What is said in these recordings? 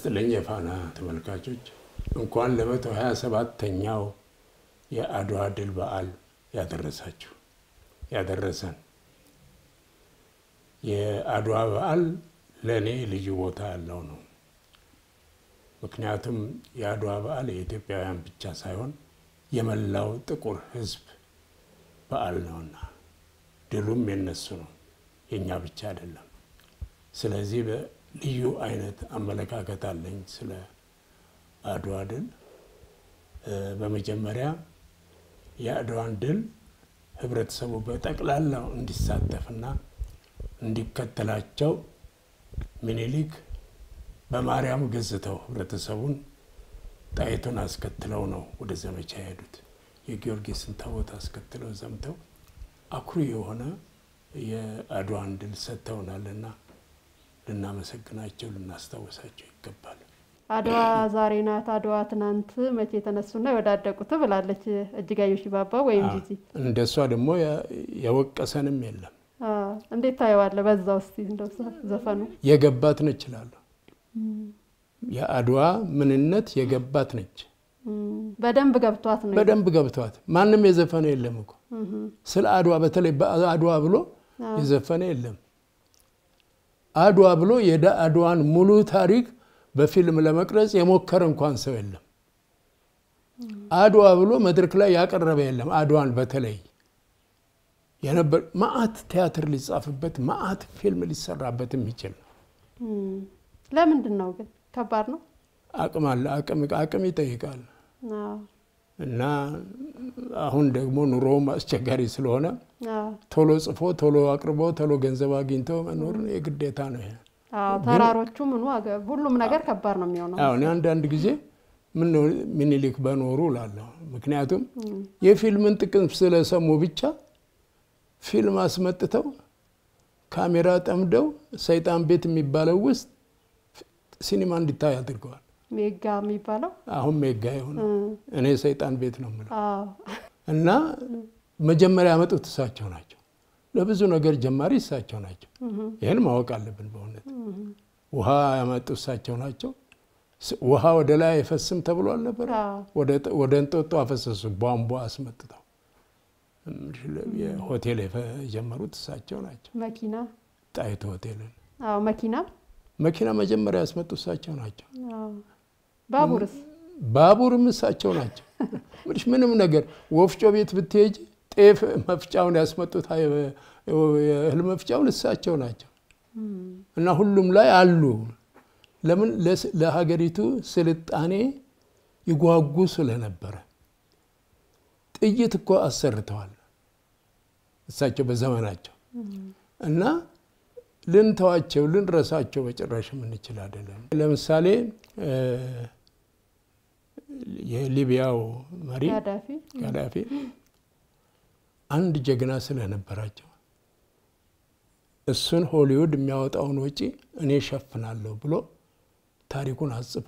ይስጥልኝ የፋና ተመልካቾች እንኳን ለ127ኛው የአድዋ ድል በዓል ያደረሰን የአድዋ በዓል ለኔ ልዩ ቦታ ያለው ነው ምክንያቱም የአድዋ በዓል የኢትዮጵያውያን ብቻ ሳይሆን የመላው ጥቁር ህዝብ በዓል ነውና ድሉም የነሱ ነው የኛ ብቻ አይደለም ስለዚህ ልዩ አይነት አመለካከት አለኝ ስለ አድዋ ድል በመጀመሪያ የአድዋን ድል ህብረተሰቡ በጠቅላላው እንዲሳተፍና እንዲከተላቸው ምኒልክ በማርያም ገዝተው ህብረተሰቡን ጣይቱን አስከትለው ነው ወደ ዘመቻ ያሄዱት የጊዮርጊስን ታቦት አስከትለው ዘምተው አኩሪ የሆነ የአድዋን ድል ሰጥተውናልና ልናመሰግናቸው ልናስታውሳቸው ይገባል አድዋ ዛሬ ናት አድዋ ትናንት መቼ ተነሱና ወዳደቁት ብላለች እጅጋየሁ ሽባባው ወይም ጂጂ እንደሷ ደግሞ ያወቀሰንም የለም እንዴት ታየዋለ በዛው እስቲ እንደው ዘፈኑ የገባት ነች ይላል የአድዋ ምንነት የገባት ነች በደንብ ገብቷት ነው በደንብ ገብቷት ማንንም የዘፈነ የለም እኮ ስለ አድዋ በተለይ በአድዋ ብሎ የዘፈነ የለም አድዋ ብሎ የአድዋን ሙሉ ታሪክ በፊልም ለመቅረጽ የሞከረ እንኳን ሰው የለም አድዋ ብሎ መድረክ ላይ ያቀረበ የለም አድዋን በተለይ የነበር ማአት ቲያትር ሊጻፍበት ማአት ፊልም ሊሰራበት የሚችል ለምንድን ነው ግን ከባድ ነው አቅም ይጠይቃል እና አሁን ደግሞ ኑሮው አስቸጋሪ ስለሆነ ቶሎ ጽፎ ቶሎ አቅርቦ ቶሎ ገንዘብ አግኝቶ መኖር የግዴታ ነው ተራሮቹ ምኑ ሁሉም ነገር ከባድ ነው የሚሆነው አሁን አንድ ጊዜ ምን ነው ምኒልክ በኖሩ ላለው ምክንያቱም የፊልምን ጥቅም ስለሰሙ ብቻ ፊልም አስመጥተው ካሜራ ጠምደው ሰይጣን ቤት የሚባለው ውስጥ ሲኒማ እንዲታይ አድርገዋል ሜጋ የሚባለው አሁን ሜጋ ይሆን እኔ ሰይጣን ቤት ነው ማለት እና መጀመሪያ ያመጡት እሳቸው ናቸው ለብዙ ነገር ጀማሪ እሳቸው ናቸው ይሄን ማወቅ አለብን በእውነት ውሃ ያመጡት እሳቸው ናቸው ውሃ ወደ ላይ አይፈስም ተብሏል ነበር ወደ እንጦጦ አፈሰሱ ቧንቧ አስመጥተው የሆቴል የጀመሩት እሳቸው ናቸው መኪና ጣይቱ ሆቴልን መኪና መጀመሪያ ያስመጡት እሳቸው ናቸው ባቡርም እሳቸው ናቸው ምንም ነገር ወፍጮ ቤት ብትሄጂ ጤፍ መፍጫውን ያስመጡት እህል መፍጫውን እሳቸው ናቸው እና ሁሉም ላይ አሉ ለምን ለሀገሪቱ ስልጣኔ ይጓጉ ስለነበረ ጥይት እኮ አሰርተዋል እሳቸው በዘመናቸው እና ልንተዋቸው ልንረሳቸው በጭራሽ ምን ይችላል አይደለም ለምሳሌ የሊቢያው መሪ ጋዳፊ አንድ ጀግና ስለነበራቸው እሱን ሆሊውድ የሚያወጣውን ወጪ እኔ ሸፍናለሁ ብሎ ታሪኩን አጽፎ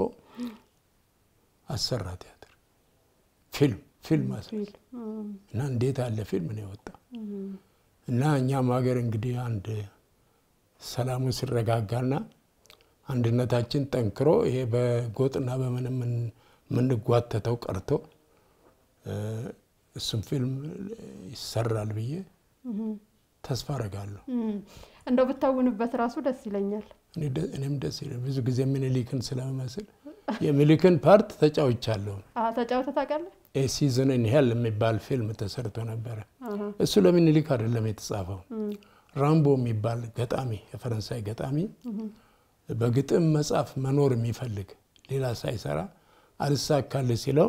አሰራ ቲያትር ፊልም እና እንዴት አለ ፊልም ነው ወጣ እና እኛም ሀገር እንግዲህ አንድ ሰላሙ ሲረጋጋና አንድነታችን ጠንክሮ ይሄ በጎጥና በመንም ምን ጓተተው ቀርቶ እሱም ፊልም ይሰራል ብዬ ተስፋ አደርጋለሁ እንደው ብታውንበት ራሱ ደስ ይለኛል እኔም ደስ ይለኛል ብዙ ጊዜ ምኒልክን ስለማመስል የምኒልክን ፓርት ተጫውቻለሁ ተጫውተህ ታውቃለህ ሲዝን ኢን ሄል የሚባል ፊልም ተሰርቶ ነበር እሱ ለምኒልክ አይደለም የተጻፈው ራምቦ የሚባል ገጣሚ የፈረንሳይ ገጣሚ በግጥም መጻፍ መኖር የሚፈልግ ሌላ ሳይሰራ አልሳካል ሲለው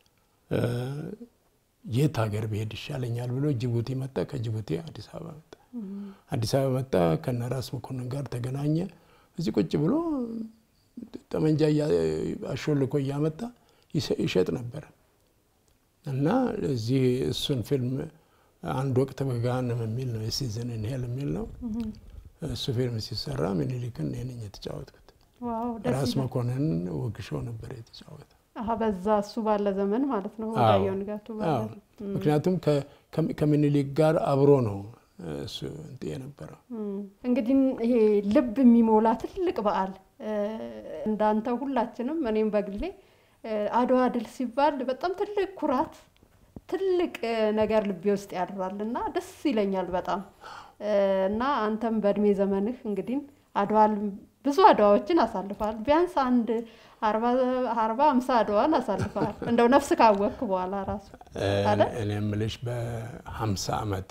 የት ሀገር በሄድ ይሻለኛል ብሎ ጅቡቲ መጣ ከጅቡቲ አዲስ አበባ መጣ ከነራስ መኮንን ጋር ተገናኘ እዚህ ቁጭ ብሎ ጠመንጃ አሾልኮ ያመጣ ይሸጥ ነበር እና እዚህ እሱን ፊልም አንድ ወቅት በጋንም የሚል ነው የሲዝን ኢን ሄል የሚል ነው እሱ ፊልም ሲሰራ ምኒልክን ነኝ የተጫወትኩት ራስ መኮንን ወግሾ ነበር የተጫወተው በዛ እሱ ባለ ዘመን ማለት ነው ወዳየው ንጋቱ ባለ ምክንያቱም ከምኒልክ ጋር አብሮ ነው እሱ የነበረው እንግዲህ ይሄ ልብ የሚሞላ ትልቅ በዓል እንዳንተ ሁላችንም እኔም በግሌ አድዋ ድል ሲባል በጣም ትልቅ ኩራት ትልቅ ነገር ልቤ ውስጥ ያድራልና ደስ ይለኛል በጣም እና አንተም በእድሜ ዘመንህ እንግዲህ አድዋል ብዙ አድዋዎችን አሳልፋል ቢያንስ አንድ 40 50 አድዋን አሳልፋል እንደው ነፍስ ካወቅክ በኋላ ራሱ እኔ ምልሽ በ50 አመት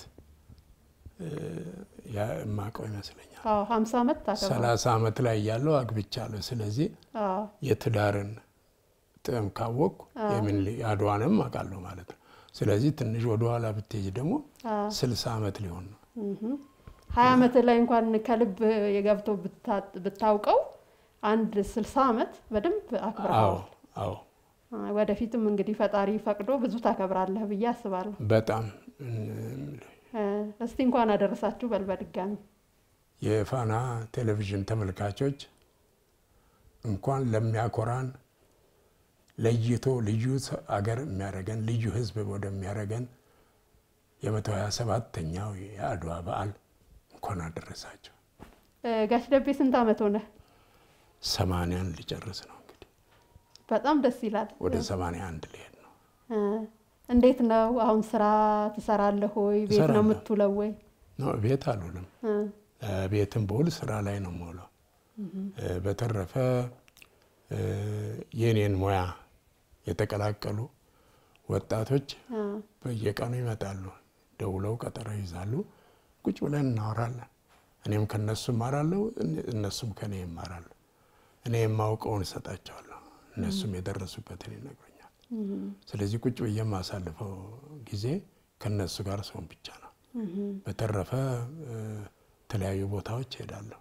ያ ማቀው ይመስለኛል 50 አመት ታከብራ 30 አመት ላይ ያለው አግብቻለሁ ስለዚህ የትዳርን ጥም ካወቅኩ የምን አድዋንም አቃለሁ ማለት ነው ስለዚህ ትንሽ ወደ ኋላ ብትሄጂ ደግሞ 60 አመት ሊሆን ነው 20 አመት ላይ እንኳን ከልብ የገብቶ ብታውቀው አንድ 60 አመት በደንብ አክብራለሁ አዎ ወደፊትም እንግዲህ ፈጣሪ ፈቅዶ ብዙ ታከብራለህ ብዬ አስባለሁ በጣም እስቲ እንኳን አደረሳችሁ በልበድጋሚ የፋና ቴሌቪዥን ተመልካቾች እንኳን ለሚያኮራን ለይቶ ልዩ አገር የሚያረገን ልዩ ህዝብ ወደሚያረገን የ127ኛው የአድዋ በዓል እንኳን አደረሳችሁ ጋሽ ደቤ ስንት አመት ሆነ 80ን ሊጨርስ ነው እንግዲህ በጣም ደስ ይላል ወደ 81 ሊሄድ ነው እንዴት ነው አሁን ስራ ትሰራለህ ወይ ቤት ነው የምትውለው ወይ ነው ቤት አልውልም ቤትም በውል ስራ ላይ ነው የምውለው በተረፈ የኔን ሙያ የተቀላቀሉ ወጣቶች በየቀኑ ይመጣሉ ደውለው ቀጠሮ ይዛሉ ቁጭ ብለን እናወራለን እኔም ከነሱ ማራለው እነሱም ከኔ ይማራሉ እኔ የማውቀውን ሰጣቸዋለሁ እነሱም የደረሱበትን ይነግሩኛል ስለዚህ ቁጭ ብዬ ማሳልፈው ጊዜ ከነሱ ጋር ሰውን ብቻ ነው በተረፈ ተለያዩ ቦታዎች ሄዳለሁ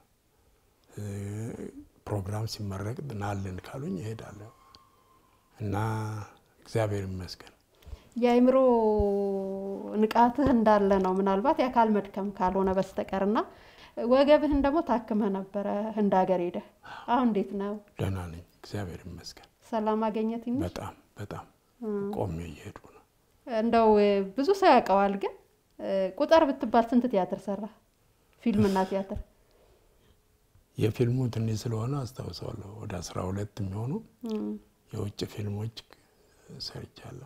ፕሮግራም ሲመረቅ ናልን ካሉኝ እሄዳለሁ እና እግዚአብሔር ይመስገን የአይምሮ ንቃትህ እንዳለ ነው ምናልባት ያካል መድከም ካልሆነ በስተቀርና ወገብህን ደግሞ ታክመ ነበር ህንድ ሀገር ሄደ አሁን እንዴት ነው ደህና ነኝ እግዚአብሔር ይመስገን ሰላም አገኘት እንዴ በጣም ቆሜ እየሄዱ ነው እንደው ብዙ ሰው ያውቀዋል ግን ቁጥር ብትባል ስንት ቲያትር ሰራ ፊልምና ቲያትር የፊልሙ ትንሽ ስለሆነ አስተዋውሳለሁ ወደ 12 የሚሆኑ የውጭ ፊልሞች ሰርቻለሁ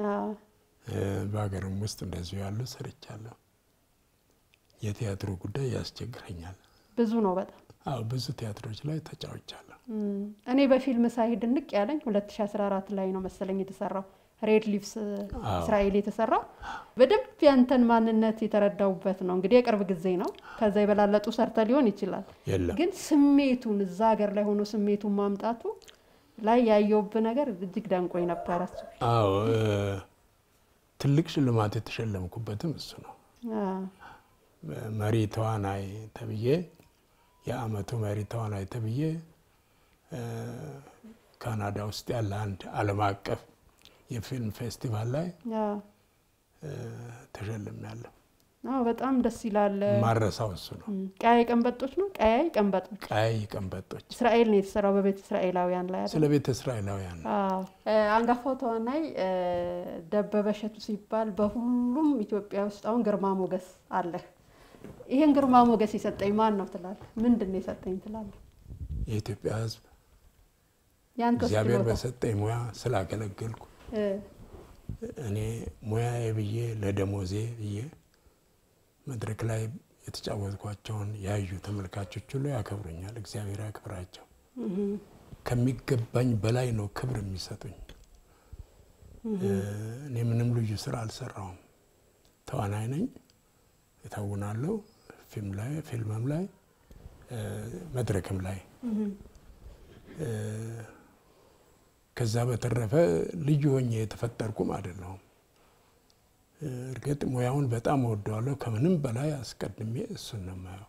በአገርም ውስጥ እንደዚህ ያሉ ሰርቻለሁ የቲያትሩ ጉዳይ ያስቸግረኛል ብዙ ነው በጣም ብዙ ቲያትሮች ላይ ተጫውቻለሁ እኔ በፊልም ሳይድ ንቅ ያለኝ 2014 ላይ ነው መሰለኝ የተሰራው ሬድ ሊቭስ እስራኤል የተሰራው በደንብ ያንተን ማንነት የተረዳውበት ነው እንግዲህ የቅርብ ጊዜ ነው ከዛ ይበላለጡ ሰርተ ሊሆን ይችላል ግን ስሜቱን እዛ ሀገር ላይ ሆኖ ስሜቱን ማምጣቱ ላይ ያየውብ ነገር እጅግ ደንቆይ ነበር ትልቅ ሽልማት የተሸለምኩበትም እሱ ነው መሪ ተዋናይ ተብዬ የአመቱ መሪ ተዋናይ ተብዬ ካናዳ ውስጥ ያለ አንድ ዓለም አቀፍ የፊልም ፌስቲቫል ላይ ተሸልሜያለሁ በጣም ደስ ይላል ማረሳው እሱ ነው ቀያይ ቀንበጦች ነው ቀያይ ቀንበጦች እስራኤል ነው የተሰራው በቤተ እስራኤላውያን ላይ ስለ ቤተ እስራኤላውያን አንጋፋው ተዋናይ ደበበ እሸቱ ሲባል በሁሉም ኢትዮጵያ ውስጥ አሁን ግርማ ሞገስ አለ ይሄን ግርማ ሞገስ ይሰጠኝ ማን ነው ትላለህ ምንድነው ይሰጠኝ ትላለህ የኢትዮጵያ ህዝብ ያንተ እግዚአብሔር በሰጠኝ ሙያ ስላገለገልኩ እኔ ሙያዬ ብዬ ለደሞዜ ብዬ መድረክ ላይ የተጫወትኳቸውን ያዩ ተመልካቾች ሁሉ ያከብሩኛል እግዚአብሔር ያክብራቸው ከሚገባኝ በላይ ነው ክብር የሚሰጡኝ እኔ ምንም ልዩ ስራ አልሰራውም ተዋናይ ነኝ እተውናለሁ ፊልምም ላይ መድረክም ላይ ከዛ በተረፈ ልዩ ሆኜ የተፈጠርኩም አይደለም እርግጥ ሙያውን በጣም ወደዋለሁ ከምንም በላይ አስቀድሜ እሱን ነው ማየው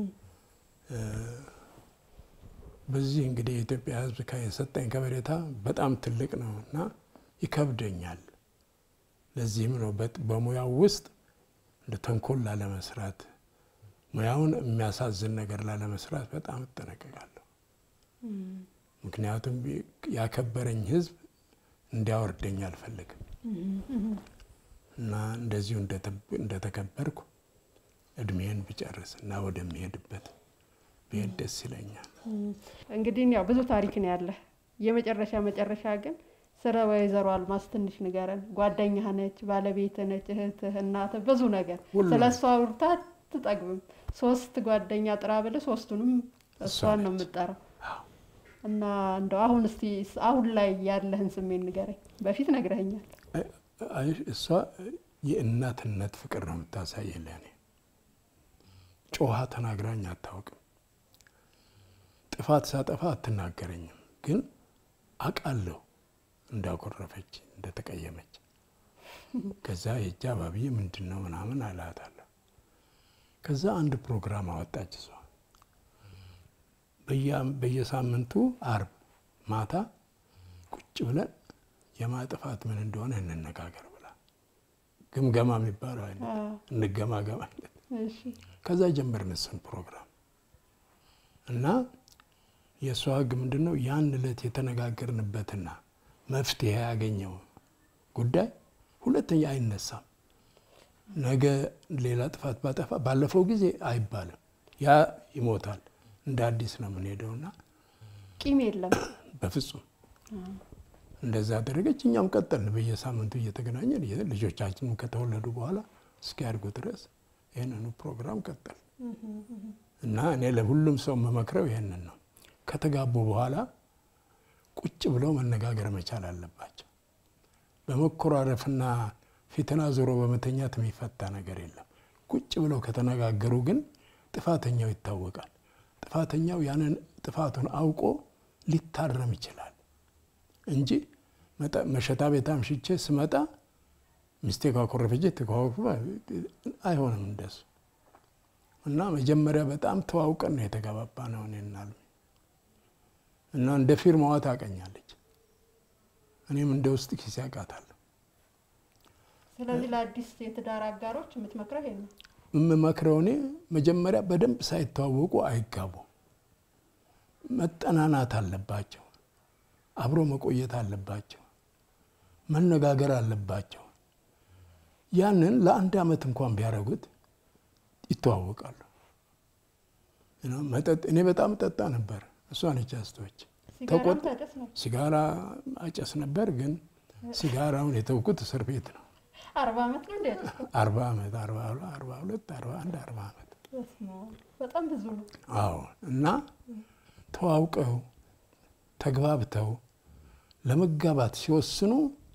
በዚህ እንግዲህ የኢትዮጵያ ህዝብ ከየሰጠኝ ከበሬታ በጣም ትልቅ ነውና ይከብደኛል ለዚህም ነው በሙያው ውስጥ ለተንኮል ላለመስራት ሙያውን የሚያሳዝን ነገር ላለመስራት በጣም እጠነቀቃለሁ ምክንያቱም ያከበረኝ ህዝብ እንዲያወርደኝ አልፈልግም እና እንደዚሁ እንደተከበርኩ እድሜን ብጨርስና ወደሚሄድበት ብሄድ ደስ ይለኛል። እንግዲህ ያው ብዙ ታሪክ ነው ያለ። የመጨረሻ ግን ስለ ወይዘሮ አልማዝ ትንሽ ንገረን። ጓደኛህ ነች፣ ባለቤትህ ነች፣ እህትህ፣ እናትህ ብዙ ነገር ስለሷ አውርታ አትጠግብም። 3 ጓደኛ ጥራ ብለህ 3ቱንም እሷን ነው የምትጠራው። እና እንደው አሁን እስቲ አሁን ላይ ያለህን ስሜት ንገረኝ። በፊት ነግረኸኛል። እሷ የእናትነት ፍቅር ነው የምታሳየኝ ለኔ። ጮሃ ተናግራኝ አታውቅም። ጥፋት ሳጠፋ አትናገረኝም፣ ግን አውቃለሁ እንዳኮረፈች እንደተቀየመች። ከዛ የእጃ ባብዬ ምንድነው ምናምን አላታለሁ። ከዛ አንድ ፕሮግራም አወጣች እሷ። በየሳምንቱ አርብ ማታ ቁጭ ብለን የማጥፋት ምን እንደሆነ እንነጋገር ብላ ግምገማ የሚባለው አይነት እንገማገም አይነት። ከዛ ጀመርን እሱን ፕሮግራም እና የሷ ህግ ምንድነው ያን ዕለት የተነጋገርንበትና መፍትሄ ያገኘው ጉዳይ ሁለተኛ አይነሳም። ነገ ሌላ ጥፋት ባጠፋ ባለፈው ጊዜ አይባልም። ያ ይሞታል። እንደ አዲስ ነው የምንሄደውና ቂም የለም በፍጹም። እንደዛ አደረገች። እኛም ቀጠልን በየሳምንቱ እየተገናኘን ልጆቻችንም ከተወለዱ በኋላ እስኪያድጉ ድረስ ይሄንን ፕሮግራም ቀጠል እና እኔ ለሁሉም ሰው መመክረው ይሄንን ነው። ከተጋቡ በኋላ ቁጭ ብለው መነጋገር መቻል አለባቸው። በመኮራረፍና ፊትና ዞሮ በመተኛት የሚፈታ ነገር የለም። ቁጭ ብለው ከተነጋገሩ ግን ጥፋተኛው ይታወቃል። ጥፋተኛው ያንን ጥፋቱን አውቆ ሊታረም ይችላል እንጂ መሸታ ቤት አምሽቼ ስመጣ ሚስቴ ካኮረፈች ተኮረፈ አይሆንም እንደሱ። እና መጀመሪያ በጣም ተዋውቀን ነው የተጋባባነው እኔና አልሚ። እና እንደ ፊርማዋ ታውቀኛለች፣ እኔም እንደ ውስጥ ኪስ ያውቃታለሁ። ስለዚህ ለአዲስ የትዳር አጋሮች የምትመክረው ይሄ ነው? የምመክረው እኔ መጀመሪያ በደንብ ሳይተዋወቁ አይጋቡ። መጠናናት አለባቸው፣ አብሮ መቆየት አለባቸው፣ መነጋገር አለባቸው። ያንን ለአንድ አመት እንኳን ቢያደርጉት ይተዋወቃሉ። መጠጥ እኔ በጣም ጠጣ ነበር፣ እሷ ነች ያስተወች። ሲጋራ አጨስ ነበር፣ ግን ሲጋራውን የተውኩት እስር ቤት ነው። 40 አመት ነው እንዴ? 40 አመት 42 41 40 አመት በጣም ብዙ ነው። አዎ። እና ተዋውቀው ተግባብተው ለመጋባት ሲወስኑ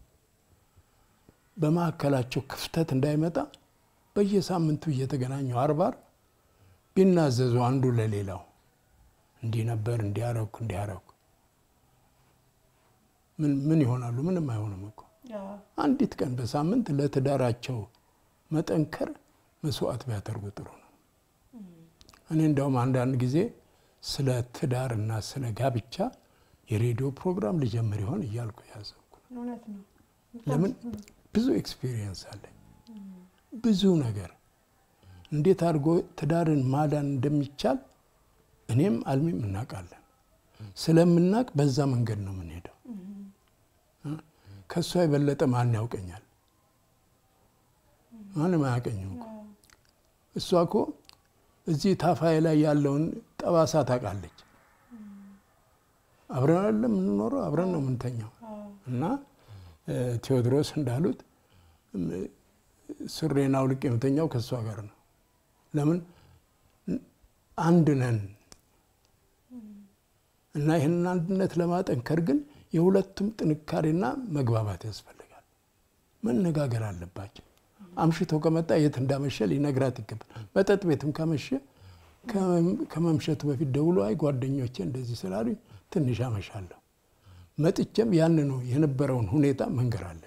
በማከላቸው ክፍተት እንዳይመጣ በየሳምንቱ እየተገናኙ 40 ቢናዘዙ አንዱ ለሌላው እንዲህ ነበር እንዲያረኩ ምን ይሆናሉ? ምንም አይሆንም እኮ። አንዲት ቀን በሳምንት ለትዳራቸው መጠንከር መስዋዕት ቢያደርጉ ጥሩ ነው። እኔ እንደውም አንዳንድ ጊዜ ስለ ትዳርና ስለ ጋብቻ የሬዲዮ ፕሮግራም ልጀምር ይሆን እያልኩ ያሰብኩ ነው። ለምን ብዙ ኤክስፒሪየንስ አለኝ፣ ብዙ ነገር እንዴት አድርጎ ትዳርን ማዳን እንደሚቻል እኔም አልሚም እናውቃለን። ስለምናውቅ በዛ መንገድ ነው የምንሄደው። ከሷ የበለጠ ማን ያውቀኛል? ማንም አያውቀኝም እኮ። እሷ እኮ እዚህ ታፋይ ላይ ያለውን ጠባሳ ታውቃለች። አብረን አይደለም የምንኖረው፣ አብረን ነው የምንተኛው። እና ቴዎድሮስ እንዳሉት ሱሬን አውልቄ የምተኛው ከሷ ጋር ነው። ለምን አንድ ነን። እና ይህንን አንድነት ለማጠንከር ግን የሁለቱም ጥንካሬና መግባባት ያስፈልጋል። መነጋገር አለባቸው። አምሽቶ ከመጣ የት እንዳመሸ ሊነግራት ይገባል። መጠጥ ቤትም ከመሸ ከመምሸቱ በፊት ደውሎ አይ ጓደኞቼ እንደዚህ ስላሉኝ ትንሽ አመሻለሁ፣ መጥቼም ያንኑ የነበረውን ሁኔታ መንገር አለብን።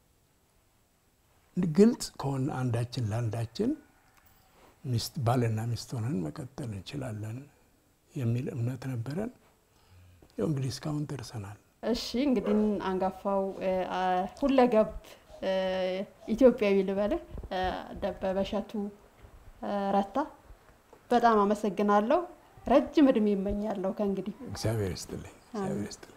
ግልጽ ከሆነ አንዳችን ለአንዳችን ባልና ሚስት ሆነን መቀጠል እንችላለን የሚል እምነት ነበረን። ያው እንግዲህ እስካሁን ደርሰናል። እሺ እንግዲህ አንጋፋው ሁለገብ ኢትዮጵያዊ ልበልህ ደበበ እሸቱ ረታ በጣም አመሰግናለሁ። ረጅም እድሜ ይመኛለሁ ከእንግዲህ። እግዚአብሔር ይስጥልኝ።